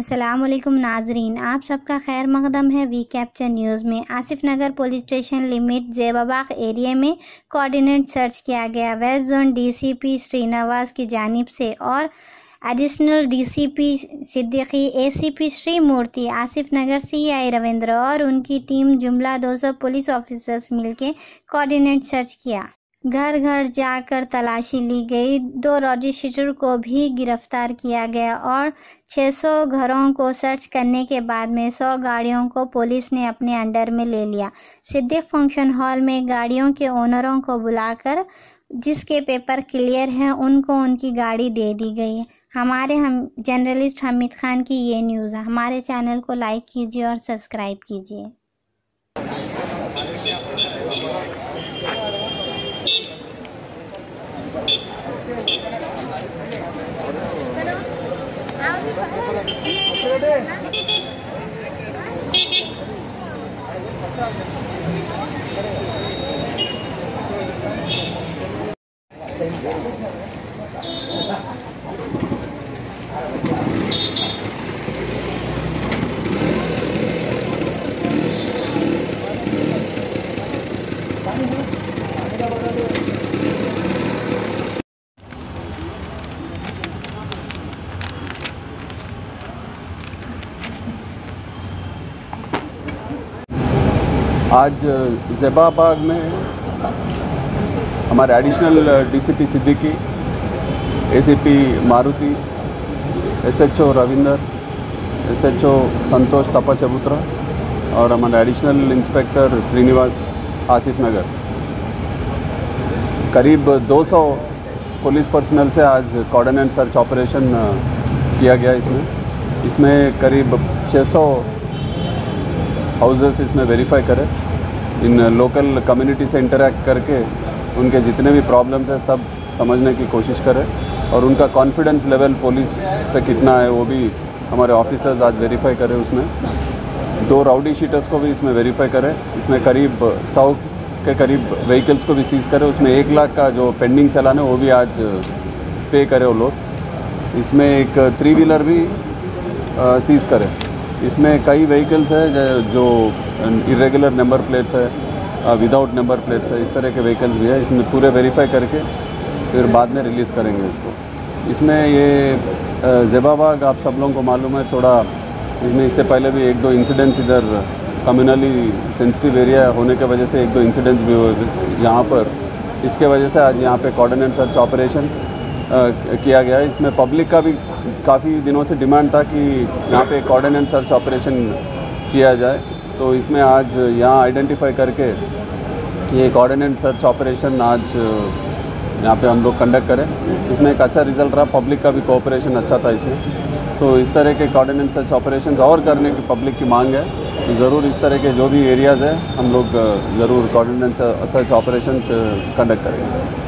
अस्सलामुअलैकुम नाजरीन, आप सबका खैर मकदम है वी कैप्चर न्यूज़ में। Asif Nagar police station limit Zebabagh area में कोऑर्डिनेट सर्च किया गया। वेस्ट जोन डीसीपी श्रीनिवास की जानिब से और additional DCP Siddiqui, ACP Shri Murthy, Asif Nagar CI Ravinder और उनकी टीम जुमला 200 पुलिस ऑफिसर्स मिलकर कोऑर्डिनेट सर्च किया। घर घर जाकर तलाशी ली गई। 2 रजिस्ट्रेटर को भी गिरफ्तार किया गया और 600 घरों को सर्च करने के बाद में 100 गाड़ियों को पुलिस ने अपने अंडर में ले लिया। सिद्दीक फंक्शन हॉल में गाड़ियों के ओनरों को बुलाकर जिसके पेपर क्लियर हैं उनको उनकी गाड़ी दे दी गई है। हम जर्नलिस्ट हमीद खान की ये न्यूज़ है। हमारे चैनल को लाइक कीजिए और सब्सक्राइब कीजिए। आज ज़ेबाबाग में हमारे additional DCP Siddiqui, ACP Maruti, SHO Ravinder, SHO Santosh Tappachabutra और हमारे एडिशनल इंस्पेक्टर श्रीनिवास आसिफ नगर, करीब 200 पुलिस पर्सनल से आज कोऑर्डिनेट सर्च ऑपरेशन किया गया। इसमें करीब 600 हाउसेस इसमें वेरीफाई करें। इन लोकल कम्युनिटी से इंटरेक्ट करके उनके जितने भी प्रॉब्लम्स हैं सब समझने की कोशिश करें और उनका कॉन्फिडेंस लेवल पुलिस पे कितना है वो भी हमारे ऑफिसर्स आज वेरीफाई करें। उसमें 2 राउडी शीटर्स को भी इसमें वेरीफाई करें। इसमें करीब 100 के करीब व्हीकल्स को भी सीज़ करें। उसमें 1 लाख का जो पेंडिंग चलान है वो भी आज पे करें वो लोग। इसमें एक 3 व्हीलर भी सीज़ करें। इसमें कई व्हीकल्स है जो इरेगुलर नंबर प्लेट्स है, विदाउट नंबर प्लेट्स है, इस तरह के व्हीकल्स भी है। इसमें पूरे वेरीफाई करके फिर बाद में रिलीज़ करेंगे इसको। इसमें ये ज़ेबाबाग आप सब लोगों को मालूम है थोड़ा, इसमें इससे पहले भी 1-2 इंसिडेंट्स इधर कम्युनली सेंसिटिव एरिया होने के वजह से 1-2 इंसिडेंट्स भी हुए यहाँ पर। इसके वजह से आज यहाँ पे कोऑर्डिनेट सर्च ऑपरेशन किया गया है। इसमें पब्लिक का भी काफ़ी दिनों से डिमांड था कि यहाँ पे कोऑर्डिनेट सर्च ऑपरेशन किया जाए, तो इसमें आज यहाँ आइडेंटिफाई करके ये कोऑर्डिनेट सर्च ऑपरेशन आज यहाँ पे हम लोग कंडक्ट करें। इसमें एक अच्छा रिज़ल्ट रहा, पब्लिक का भी कोऑपरेशन अच्छा था इसमें। तो इस तरह के कोऑर्डिनेट सर्च ऑपरेशन और करने की पब्लिक की मांग है, तो ज़रूर इस तरह के जो भी एरियाज़ है हम लोग ज़रूर कोऑर्डिनेट सर्च ऑपरेशन कंडक्ट करेंगे।